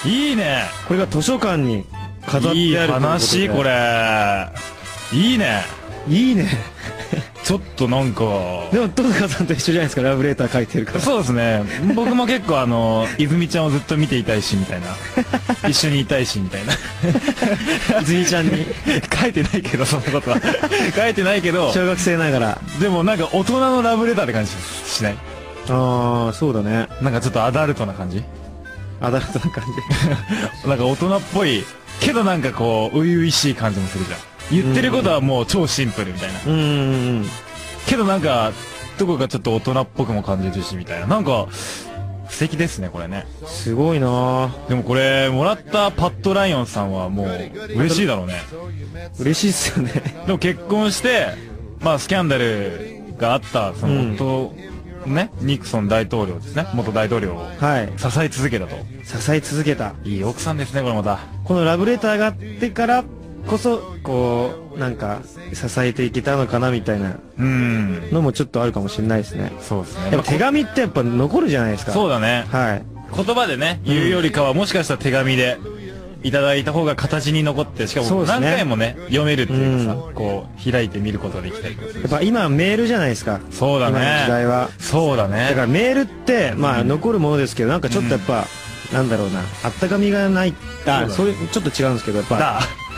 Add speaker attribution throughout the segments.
Speaker 1: いいね。
Speaker 2: これが図書館に飾ってあるということで。
Speaker 1: いい話、これ。いいね。
Speaker 2: いいね。
Speaker 1: ちょっとなんか。
Speaker 2: でも、戸塚さんと一緒じゃないですか、ラブレター書いてるから。
Speaker 1: そうですね。僕も結構泉ちゃんをずっと見ていたいし、みたいな。一緒にいたいし、みたいな。
Speaker 2: 泉ちゃんに。
Speaker 1: 書いてないけど、そんなことは。書いてないけど。
Speaker 2: 小学生ながら。
Speaker 1: でもなんか大人のラブレターって感じしない？
Speaker 2: ああ、そうだね。
Speaker 1: なんかちょっとアダルトな感じ？
Speaker 2: アダルトな感じ。
Speaker 1: なんか大人っぽい、けどなんかこう、初々しい感じもするじゃん。言ってることはもう超シンプルみたいな。けどなんか、どこかちょっと大人っぽくも感じるしみたいな。なんか、素敵ですね、これね。
Speaker 2: すごいなぁ。
Speaker 1: でもこれ、もらったパッドライオンさんはもう、嬉しいだろうね。
Speaker 2: 嬉しいっすよね。
Speaker 1: でも結婚して、まあスキャンダルがあった、その夫、ね、ニクソン大統領ですね。元大統領を。
Speaker 2: はい。
Speaker 1: 支え続けたと。
Speaker 2: 支え続けた。
Speaker 1: いい奥さんですね、これまた。
Speaker 2: このラブレターがあってからこそ、こう、なんか、支えていけたのかなみたいなのもちょっとあるかもしれないですね。
Speaker 1: そうですね。
Speaker 2: でも手紙ってやっぱ残るじゃないですか。
Speaker 1: そうだね。
Speaker 2: はい。
Speaker 1: 言葉でね、言うよりかは、もしかしたら手紙でいただいた方が形に残って、しかも何回もね、読めるっていうかさ、こう、開いて見ることができたりとかする。
Speaker 2: やっぱ今メールじゃないですか。
Speaker 1: そうだね。
Speaker 2: 今の時代は。
Speaker 1: そうだね。
Speaker 2: だからメールって、まあ残るものですけど、なんかちょっとやっぱ、なんだろうな、あったかみがない。あ、それ、ちょっと違うんですけど、やっぱ。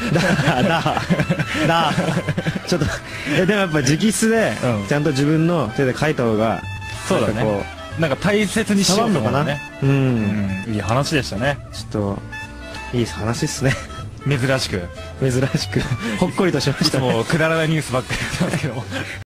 Speaker 2: ちょっと、でもやっぱ直筆で、ちゃんと自分の手で書いた方が、
Speaker 1: そうだね。なんか大切にしようとかね。いい話でしたね。
Speaker 2: ちょっと、いい話っすね。
Speaker 1: 珍しく。
Speaker 2: ほっこりとしましたね。
Speaker 1: もうくだらないニュースばっかり言ってますけども。